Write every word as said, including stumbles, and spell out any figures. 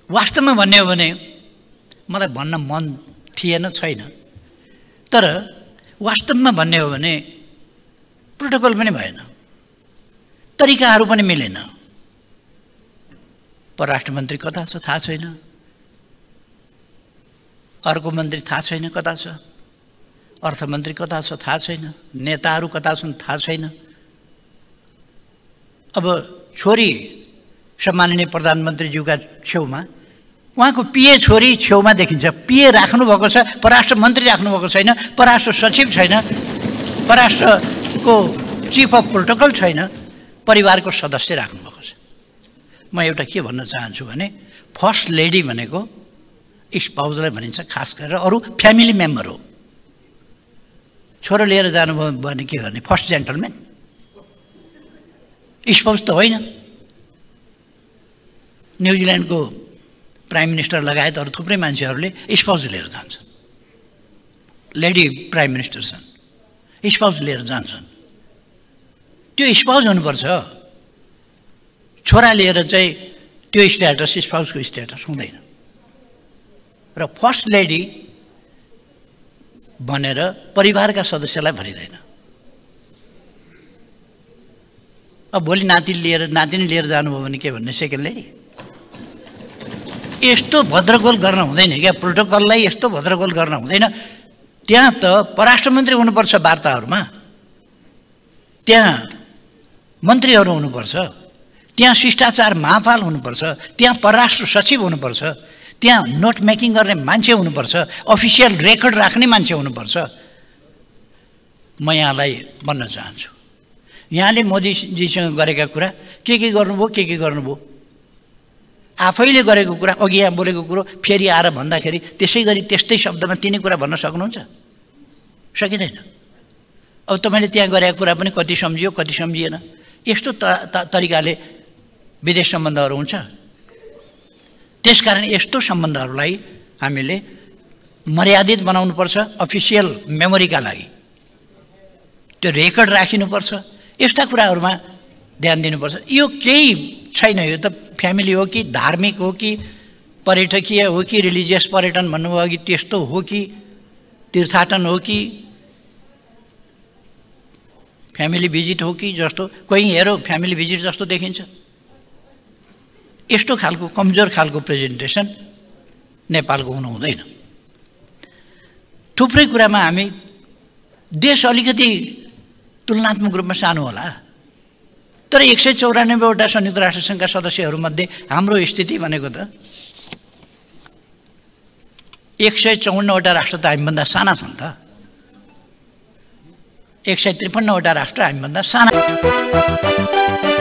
वास्तवमा भन्ने हो भने मलाई भन्न मन थिएन छैन, तर वास्तवमा भन्ने हो भने प्रोटोकल पनि भएन, तरिकाहरू पनि मिलेन। परराष्ट्र मन्त्री कता छ थाहा छैन, अर्को मन्त्री थाहा छैन कता छ, अर्थमन्त्री कता छ थाहा छैन, नेताहरू कता छन् थाहा छैन। अब छोरी सम्माननीय प्रधानमन्त्रीज्यूका छेउमा उहाँको पिए छोरी छेउमा देखिन्छ, पिए राख्नु भएको छ, परराष्ट्र मन्त्री राख्नु भएको छैन, परराष्ट्र सचिव छैन, परराष्ट्रको चिफ अफ प्रोटोकल छैन, परिवारको सदस्य राख्नु भएको छ। म एउटा के भन्न चाहन्छु भने फर्स्ट लेडी भनेको स्पाउजलाई भनिन्छ, खास गरेर अरू फ्यामिली मेम्बर हो। छोरो लिएर जानुभयो भने के गर्ने, फर्स्ट जेन्टलम्यान, स्पाउज त होइन। न्युजिल्यान्डको प्राइम मिनिस्टर लगायत अरू थुप्रै मान्छेहरूले स्पाउज लिएर जान्छन्, लेडी प्राइम मिनिस्टर छन्, स्पाउज लिएर जान्छन्। त्यो स्पाउज हुनुपर्छ, छोरा लिएर चाहिँ त्यो स्ट्याटस स्पाउजको स्ट्याटस हुँदैन। र फर्स्ट लेडी भनेर परिवारका सदस्यलाई भनिँदैन। अब भोलि नाति लिएर नातिनी लिएर जानुभयो भने के भन्ने, सेकेन्ड लेडी। यस्तो भद्रगोल गर्न हुँदैन क्या, प्रोटोकललाई यस्तो भद्रगोल गर्न हुँदैन। त्यहाँ त परराष्ट्र मन्त्री हुनुपर्छ, वार्ताहरूमा त्यहाँ मन्त्रीहरू हुनुपर्छ, त्यहाँ शिष्टाचार महाफाल हुनुपर्छ, त्यहाँ परराष्ट्र सचिव हुनुपर्छ, त्यहाँ नोट मेकिङ गर्ने मान्छे हुनुपर्छ, अफिसियल रेकर्ड राख्ने मान्छे हुनुपर्छ। म यहाँलाई भन्न चाहन्छु, यहाँले मोदीजीसँग गरेका कुरा के के गर्नुभयो, के के गर्नुभयो, आफैले गरेको कुरा, अघि यहाँ बोलेको कुरो फेरि आएर भन्दाखेरि त्यसै गरी त्यस्तै शब्दमा तिनै कुरा भन्न सक्नुहुन्छ? सकिँदैन। अब तपाईँले त्यहाँ गरेको कुरा पनि कति सम्झियो कति सम्झिएन, यस्तो तरिकाले विदेश सम्बन्धहरू हुन्छ। त्यसकारण यस्तो सम्बन्धहरूलाई हामीले मर्यादित बनाउनुपर्छ, अफिसियल मेमोरीका लागि त्यो रेकर्ड राखिनुपर्छ, यस्ता कुराहरूमा ध्यान दिनुपर्छ। यो केही छैन, यो त फ्यामिली हो कि धार्मिक हो कि पर्यटकीय हो कि रिलिजियस पर्यटन भन्नुभयो कि त्यस्तो हो कि तीर्थाटन हो कि फ्यामिली भिजिट हो कि जस्तो कोही हेरो फ्यामिली भिजिट जस्तो देखिन्छ। यस्तो खालको कमजोर खालको प्रेजेन्टेसन नेपालको हुनु हुँदैन। थुप्रै कुरामा हामी देश अलिकति तुलनात्मक रूपमा सानो होला, तर एक सय चौरानब्बेवटा संयुक्त राष्ट्रसङ्घका सदस्यहरूमध्ये हाम्रो स्थिति भनेको त एक सय चौवन्नवटा राष्ट्र त हामीभन्दा साना छन् त, एक सय त्रिपन्नवटा राष्ट्र हामीभन्दा साना।